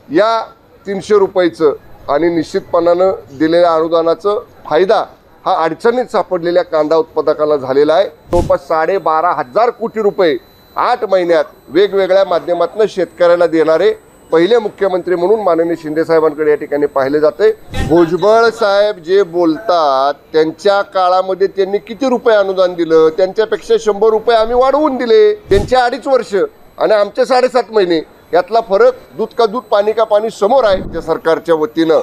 या 300 रुपयाचं आणि निश्चितपणानं दिलेल्या अनुदानाचा फायदा हा अडचणीत सापडलेल्या कांदा उत्पादकांना झालेला आहे। जवळपास 12,500 कोटी रुपये 8 महिन्यात वेगवेगळ्या माध्यमातून शेतकऱ्याला देणारे पहिले मुख्यमंत्री म्हणून माननीय शिंदे साहेबांकडे या ठिकाणी पाहिले जाते। भुजबळ साहेब जे बोलतात त्यांच्या काळामध्ये त्यांनी किती रुपये अनुदान दिलं? त्यांच्यापेक्षा 100 रुपये आम्ही वाढवून दिले। त्यांचे 2.5 वर्ष आणि आमचे 7.5 महिने यातला फरक दूध का दूध पाणी का पाणी समोर आहे। त्या सरकारच्या वतीनं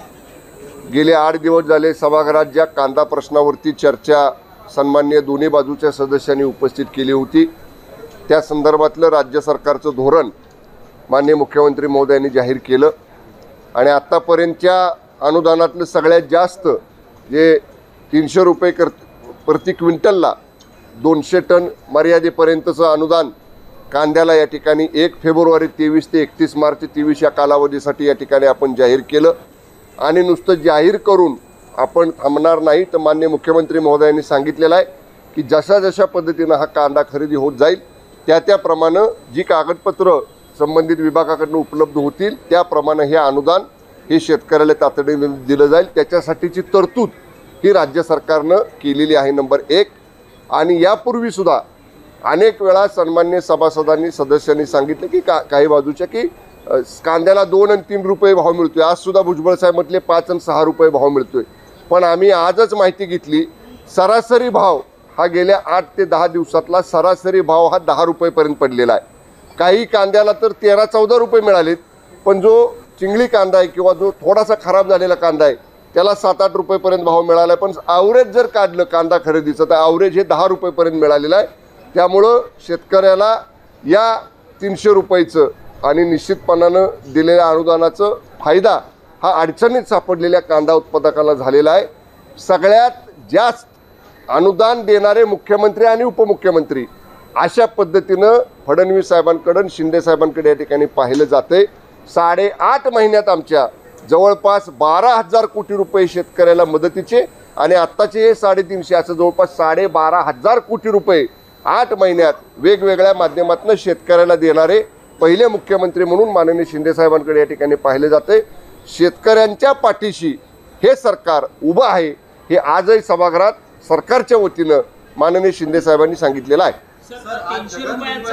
गेले 8 दिवस झाले सभागृहात ज्या कांदा प्रश्नावरती चर्चा सन्माननीय दोन्ही बाजूच्या सदस्यांनी उपस्थित केली होती त्या संदर्भातलं राज्य सरकारचं धोरण माननीय मुख्यमंत्री महोदयांनी जाहीर केलं आणि आतापर्यंतच्या अनुदानातलं सगळ्यात जास्त जे 300 रुपये प्रति क्विंटलला 200 टन मर्यादेपर्यंतचं अनुदान कांद्याला या ठिकाणी 1 फेब्रुवारी 23 ते 31 मार्च 23 या कालावधीसाठी या ठिकाणी आपण जाहीर केलं आणि नुसतं जाहीर करून आपण थांबणार नाही। तर माननीय मुख्यमंत्री महोदयांनी सांगितलेलं आहे की जशा जशा पद्धतीनं हा कांदा खरेदी होत जाईल त्याप्रमाणे जी कागदपत्र संबंधित विभागाकडून उपलब्ध होतील त्याप्रमाणे हे अनुदान हे शेतकऱ्याला तातडीने दिलं जाईल। त्याच्यासाठीची तरतूद ही राज्य सरकारनं केलेली आहे नंबर 1। आणि यापूर्वीसुद्धा अनेक वेळा सन्मान्य सभासदांनी सदस्यांनी सांगितलं की काही बाजूच्या की कांद्याला 2 आणि 3 रुपये भाव मिळतोय। आजसुद्धा भुजबळ साहेब म्हटले 5 आणि 6 रुपये भाव मिळतोय। पण आम्ही आजच माहिती घेतली सरासरी भाव हा गेल्या 8 ते 10 दिवसातला सरासरी भाव हा 10 रुपयेपर्यंत पडलेला आहे। काही कांद्याला तर 13-14 रुपये मिळालेत पण जो चिंगळी कांदा आहे किंवा जो थोडासा खराब झालेला कांदा आहे त्याला 7-8 रुपयेपर्यंत भाव मिळाला आहे। पण ॲव्हरेज जर काढलं कांदा खरेदीचं तर ॲव्हरेज हे 10 रुपयेपर्यंत मिळालेलं आहे। त्यामुळं शेतकऱ्याला या 300 रुपयाचं आणि निश्चितपणानं दिलेल्या अनुदानाचा फायदा हा अडचणीत सापडलेल्या कांदा उत्पादकांना झालेला आहे। सगळ्यात जास्त अनुदान देणारे मुख्यमंत्री आणि उपमुख्यमंत्री अशा पद्धतीनं फडणवीस साहेबांकडून शिंदे साहेबांकडे या ठिकाणी पाहिलं जाते। 8.5 महिन्यात आमच्या जवळपास 12,000 कोटी रुपये शेतकऱ्याला मदतीचे आणि आत्ताचे हे 350 असं जवळपास 12,500 कोटी रुपये 8 महिन्यात वेगवेगळ्या माध्यमातून शेतकऱ्याला देणारे पहिले मुख्यमंत्री म्हणून माननीय शिंदे साहेबांकडे या ठिकाणी पाहिले जाते। शेतकऱ्यांच्या पाठीशी हे सरकार उभं आहे हे आजही सभागृहात सरकारच्या वतीनं माननीय शिंदे साहेबांनी सांगितलेलं आहे। ₹300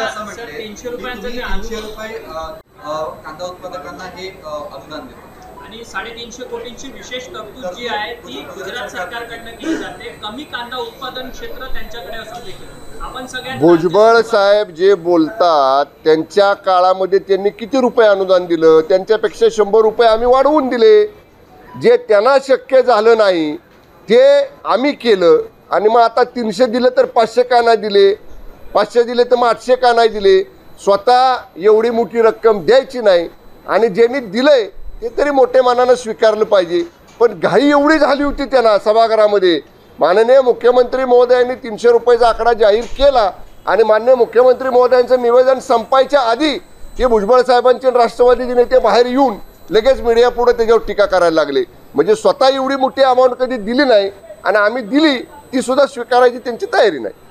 कांदा उत्पादकांना हे अनुदान देतो आणि 350 कोटींची विशेष तरतूद जी आहे ती गुजरात सरकारकडनं केली जाते। कमी कांदा उत्पादन क्षेत्र त्यांच्याकडे असून देखील आपण सगळ्यांना भुजबळ साहेब जे बोलतात त्यांच्या काळामध्ये त्यांनी किती रुपये अनुदान दिलं? त्यांच्यापेक्षा 100 रुपये आम्ही वाढवून दिले। जे त्यांना शक्य झालं नाही ते आम्ही केलं आणि मग आता 300 दिलं तर 500 का नाही दिले? 500 दिले तर मग 800 का नाही दिले? स्वतः एवढी मोठी रक्कम द्यायची नाही आणि ज्यांनी दिलंय ते तरी मोठे मानानं स्वीकारलं पाहिजे। पण घाई एवढी झाली होती त्यांना सभागृहामध्ये माननीय मुख्यमंत्री महोदयांनी 300 रुपयाचा आकडा जाहीर केला आणि माननीय मुख्यमंत्री महोदयांचं निवेदन संपायच्या आधी हे भुजबळ साहेबांचे राष्ट्रवादीचे नेते बाहेर येऊन लगेच मीडिया पुढे त्याच्यावर टीका करायला लागले। म्हणजे स्वतः एवढी मोठी अमाऊंट कधी दिली नाही आणि आम्ही दिली ती सुद्धा स्वीकारायची त्यांची तयारी नाही।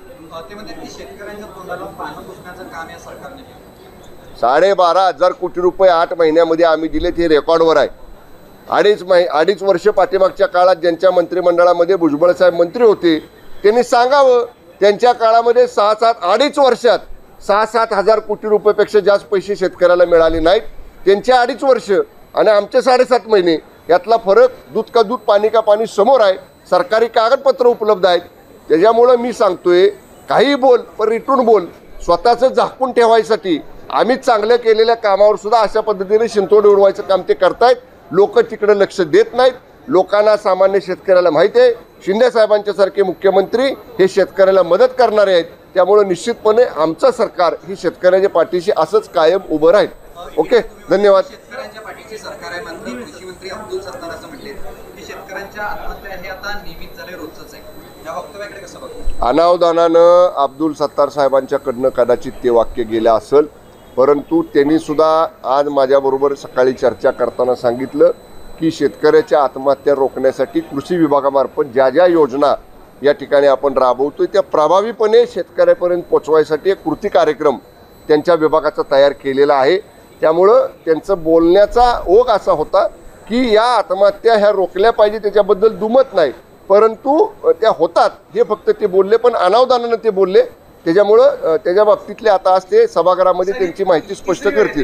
12,500 कोटी रुपये 8 महिन्यामध्ये आम्ही दिले ते रेकॉर्डवर आहे। 2.5 वर्ष पाठीमागच्या काळात ज्यांच्या मंत्रिमंडळामध्ये भुजबळ साहेब मंत्री होते त्यांनी सांगावं त्यांच्या काळामध्ये 2.5 वर्षात 6-7 हजार कोटी रुपयापेक्षा जास्त पैसे शेतकऱ्याला मिळाले नाहीत। त्यांचे 2.5 वर्ष आणि आमचे 7.5 महिने यातला फरक दूध का दूध पाणी का पाणी समोर आहे। सरकारी कागदपत्र उपलब्ध आहेत। त्याच्यामुळं मी सांगतोय काही बोल पण रिटून बोल। स्वतःचं झाकून ठेवायसाठी आम्ही चांगल्या केलेल्या कामावर सुद्धा अशा पद्धतीने शिंतोड उडवायचं काम ते करतायत। लोक तिकडे लक्ष देत नाहीत। लोकांना सामान्य शेतकऱ्याला माहिती आहे शिंदे साहेबांच्या सारखे मुख्यमंत्री हे शेतकऱ्याला मदत करणारे आहेत। त्यामुळे निश्चितपणे आमचं सरकार ही शेतकऱ्याच्या पाठीशी असंच कायम उभं राहील। ओके, धन्यवाद। शेतकऱ्यांच्या पाठीशी सरकार आहे म्हणते कृषी मंत्री अब्दुल सत्तार असं म्हटले की शेतकऱ्यांच्या आत्महत्या हे आता नियमित झाले रोजच आहे। या वक्तव्याकडे कसं बघतो? अनावधानानं अब्दुल सत्तार साहेबांच्याकडनं कदाचित ते वाक्य गेलं असेल परंतु त्यांनी सुद्धा आज माझ्याबरोबर सकाळी चर्चा करताना सांगितलं की शेतकऱ्याच्या आत्महत्या रोखण्यासाठी कृषी विभागामार्फत ज्या ज्या योजना या ठिकाणी आपण राबवतोय त्या प्रभावीपणे शेतकऱ्यापर्यंत पोहोचवायसाठी एक कृती कार्यक्रम त्यांच्या विभागाचा तयार केलेला आहे। त्यामुळं त्यांचं बोलण्याचा ओघ असा होता की या आत्महत्या ह्या रोखल्या पाहिजे, त्याच्याबद्दल दुमत नाही, परंतु त्या होतात हे फक्त ते बोलले, पण अनावधानानं ते बोलले. त्याच्यामुळं त्याच्या बाबतीतले आता आज ते सभागृहामध्ये त्यांची माहिती स्पष्ट करतील.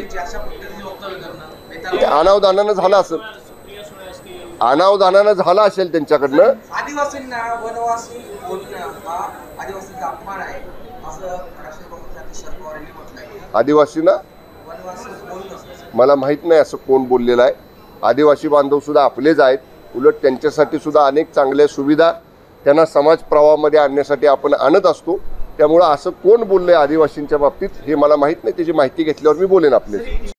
ते अनावधानानं झालं असेल, अनावधानानं झालं असेल त्यांच्याकडनं. आदिवासींना वनवासी बोलणं हा आदिवासींचा अपमान आहे असं राष्ट्रीय काँग्रेसचे अध्यक्ष शरद पवार यांनी म्हटलंय. आदिवासींना वनवासी बोलणं मला माहीत नाही असं कोण बोललेलं आहे. आदिवासी बांधव सुद्धा आपलेच आहेत. उलट त्यांच्यासाठी सुद्धा अनेक चांगल्या सुविधा त्यांना समाज प्रवाहामध्ये आणण्यासाठी आपण आणत असतो. त्यामुळं असं कोण बोललंय आदिवासींच्या बाबतीत हे मला माहीत नाही. त्याची माहिती घेतल्यावर मी बोलेन आपल्याशी.